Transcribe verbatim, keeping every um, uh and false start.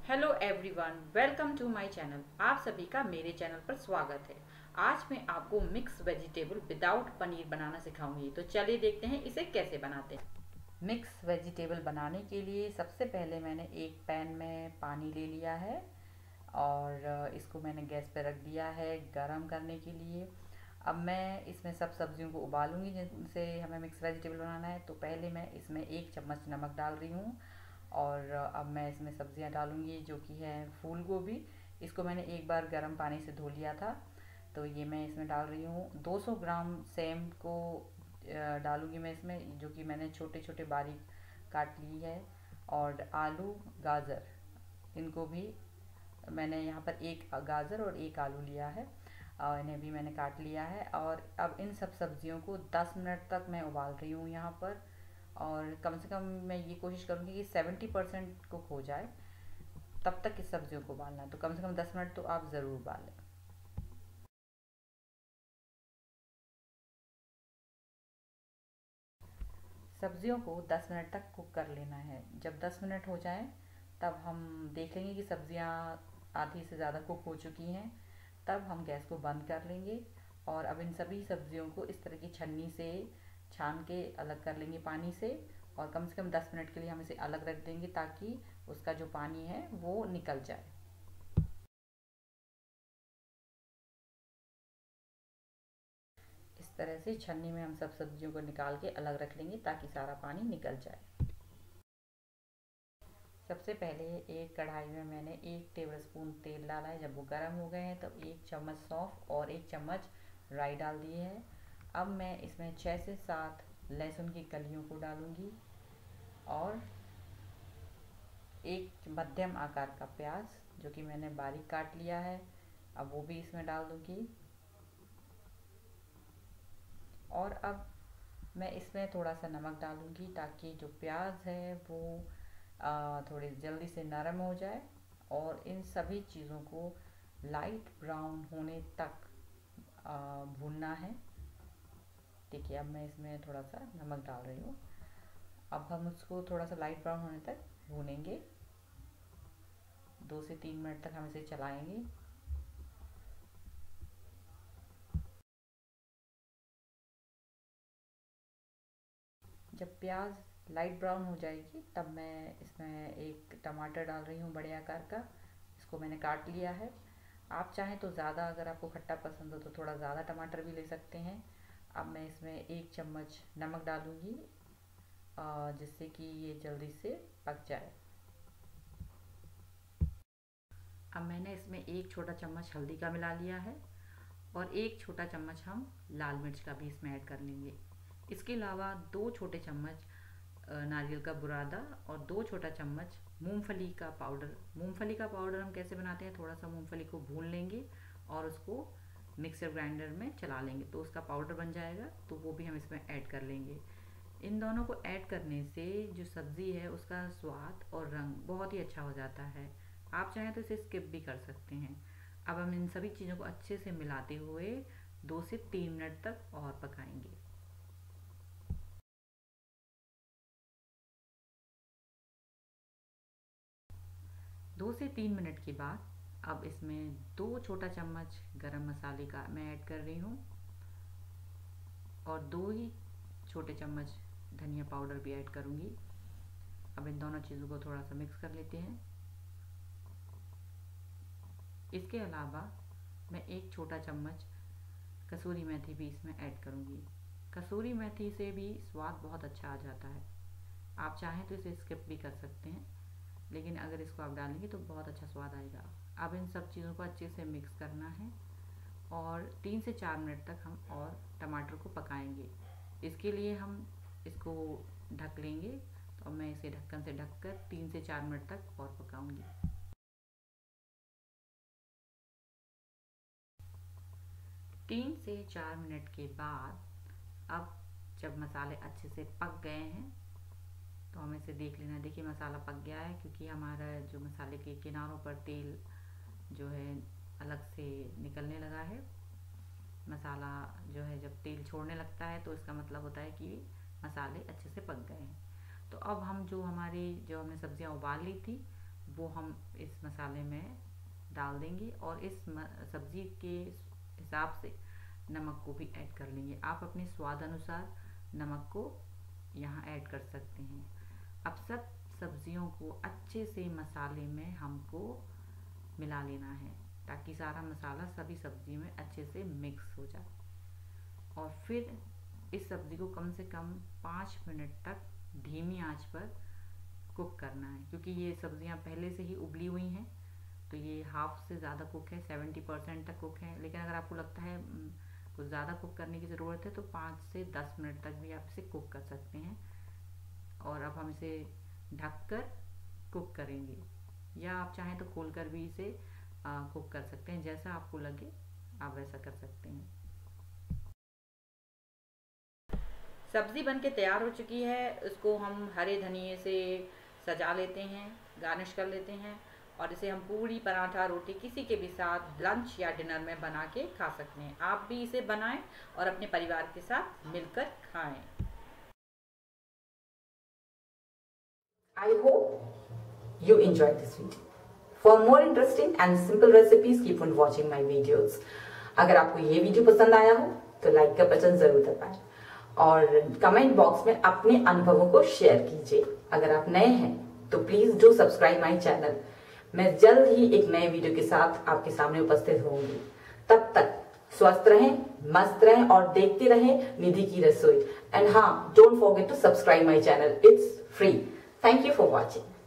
Hello everyone, welcome to my channel. आप सभी का मेरे चैनल पर स्वागत है। आज मैं आपको मिक्स वेजिटेबल विदाउट पनीर बनाना सिखाऊंगी। तो चलिए देखते हैं इसे कैसे बनाते हैं। मिक्स वेजिटेबल बनाने के लिए सबसे पहले मैंने एक पैन में पानी ले लिया है और इसको मैंने गैस पर रख दिया है गरम करने के लिए। अब मैं इसमें सब सब्जियों को उबालूंगी जिनसे हमें मिक्स वेजिटेबल बनाना है। तो पहले मैं इसमें एक चम्मच नमक डाल रही हूँ और अब मैं इसमें सब्जियां डालूंगी जो कि है फूल गोभी। इसको मैंने एक बार गर्म पानी से धो लिया था, तो ये मैं इसमें डाल रही हूँ। दो सौ ग्राम सेम को डालूंगी मैं इसमें, जो कि मैंने छोटे छोटे बारीक काट ली है। और आलू गाजर, इनको भी मैंने यहाँ पर एक गाजर और एक आलू लिया है और इन्हें भी मैंने काट लिया है। और अब इन सब सब्जियों को दस मिनट तक मैं उबाल रही हूँ यहाँ पर। और कम से कम मैं ये कोशिश करूँगी कि सेवेंटी परसेंट कुक हो जाए, तब तक इस सब्जियों को उबालना है। तो कम से कम दस मिनट तो आप ज़रूर उबालें। सब्जियों को दस मिनट तक कुक कर लेना है। जब दस मिनट हो जाए तब हम देखेंगे कि सब्जियां आधी से ज़्यादा कुक हो चुकी हैं। तब हम गैस को बंद कर लेंगे और अब इन सभी सब्जियों को इस तरह की छन्नी से छान के अलग कर लेंगे पानी से। और कम से कम दस मिनट के लिए हम इसे अलग रख देंगे ताकि उसका जो पानी है वो निकल जाए। इस तरह से छन्नी में हम सब सब्जियों को निकाल के अलग रख लेंगे ताकि सारा पानी निकल जाए। सबसे पहले एक कढ़ाई में मैंने एक टेबलस्पून तेल डाला है। जब वो गर्म हो गए हैं तब एक चम्मच सौंफ और एक चम्मच राई डाल दिए है। अब मैं इसमें छः से सात लहसुन की कलियों को डालूंगी और एक मध्यम आकार का प्याज जो कि मैंने बारीक काट लिया है, अब वो भी इसमें डाल दूंगी। और अब मैं इसमें थोड़ा सा नमक डालूंगी ताकि जो प्याज है वो आ, थोड़ी जल्दी से नरम हो जाए। और इन सभी चीज़ों को लाइट ब्राउन होने तक आ, भूनना है। देखिए अब मैं इसमें थोड़ा सा नमक डाल रही हूँ। अब हम उसको थोड़ा सा लाइट ब्राउन होने तक भूनेंगे। दो से तीन मिनट तक हम इसे चलाएंगे। जब प्याज लाइट ब्राउन हो जाएगी तब मैं इसमें एक टमाटर डाल रही हूँ बड़े आकार का। इसको मैंने काट लिया है। आप चाहें तो ज़्यादा, अगर आपको खट्टा पसंद हो तो थोड़ा ज़्यादा टमाटर भी ले सकते हैं। अब मैं इसमें एक चम्मच नमक डालूँगी जिससे कि ये जल्दी से पक जाए। अब मैंने इसमें एक छोटा चम्मच हल्दी का मिला लिया है और एक छोटा चम्मच हम लाल मिर्च का भी इसमें ऐड कर लेंगे। इसके अलावा दो छोटे चम्मच नारियल का बुरादा और दो छोटा चम्मच मूंगफली का पाउडर। मूंगफली का पाउडर हम कैसे बनाते हैं, थोड़ा सा मूंगफली को भून लेंगे और उसको मिक्सर ग्राइंडर में चला लेंगे तो उसका पाउडर बन जाएगा, तो वो भी हम इसमें ऐड कर लेंगे। इन दोनों को ऐड करने से जो सब्ज़ी है उसका स्वाद और रंग बहुत ही अच्छा हो जाता है। आप चाहें तो इसे स्किप भी कर सकते हैं। अब हम इन सभी चीज़ों को अच्छे से मिलाते हुए दो से तीन मिनट तक और पकाएंगे। दो से तीन मिनट के बाद अब इसमें दो छोटा चम्मच गरम मसाले का मैं ऐड कर रही हूँ और दो ही छोटे चम्मच धनिया पाउडर भी ऐड करूँगी। अब इन दोनों चीज़ों को थोड़ा सा मिक्स कर लेते हैं। इसके अलावा मैं एक छोटा चम्मच कसूरी मेथी भी इसमें ऐड करूँगी। कसूरी मेथी से भी स्वाद बहुत अच्छा आ जाता है। आप चाहें तो इसे स्किप भी कर सकते हैं, लेकिन अगर इसको आप डालेंगे तो बहुत अच्छा स्वाद आएगा। अब इन सब चीज़ों को अच्छे से मिक्स करना है और तीन से चार मिनट तक हम और टमाटर को पकाएंगे। इसके लिए हम इसको ढक लेंगे। तो मैं इसे ढक्कन से ढककर तीन से चार मिनट तक और पकाऊंगी। तीन से चार मिनट के बाद अब जब मसाले अच्छे से पक गए हैं तो हमें इसे देख लेना है। देखिए मसाला पक गया है क्योंकि हमारा जो मसाले के किनारों पर तेल जो है अलग से निकलने लगा है। मसाला जो है जब तेल छोड़ने लगता है तो इसका मतलब होता है कि मसाले अच्छे से पक गए हैं। तो अब हम जो हमारी जो हमने सब्जियां उबाल ली थी वो हम इस मसाले में डाल देंगे और इस सब्ज़ी के हिसाब से नमक को भी ऐड कर लेंगे। आप अपने स्वाद अनुसार नमक को यहाँ ऐड कर सकते हैं। अब सब सब्जियों को अच्छे से मसाले में हमको मिला लेना है ताकि सारा मसाला सभी सब्जी में अच्छे से मिक्स हो जाए। और फिर इस सब्ज़ी को कम से कम पाँच मिनट तक धीमी आंच पर कुक करना है, क्योंकि ये सब्जियां पहले से ही उबली हुई हैं तो ये हाफ से ज़्यादा कुक है, सेवेंटी परसेंट तक कुक है। लेकिन अगर आपको लगता है कुछ ज़्यादा कुक करने की ज़रूरत है तो पाँच से दस मिनट तक भी आप इसे कुक कर सकते हैं। और अब हम इसे ढककर कुक करेंगे, या आप चाहें तो खोलकर भी इसे आ, कुक कर सकते हैं। जैसा आपको लगे आप वैसा कर सकते हैं। सब्ज़ी बनके तैयार हो चुकी है। इसको हम हरे धनिए से सजा लेते हैं, गार्निश कर लेते हैं और इसे हम पूरी, पराठा, रोटी किसी के भी साथ लंच या डिनर में बना के खा सकते हैं। आप भी इसे बनाएं और अपने परिवार के साथ मिलकर खाएं। I hope you enjoyed this video. For more interesting and simple recipes, keep on watching my videos. अगर आपको ये वीडियो पसंद आया हो तो लाइक का बटन जरूर दबाएं और कमेंट बॉक्स में अपने अनुभवों को शेयर कीजिए। अगर आप नए हैं तो please do subscribe my channel. मैं जल्द ही एक नए वीडियो के साथ आपके सामने उपस्थित होंगी। तब तक स्वस्थ रहें, मस्त रहें और देखते रहें निधि की रसोई। एंड हाँ, don't forget to subscribe my channel, it's free. Thank you for watching.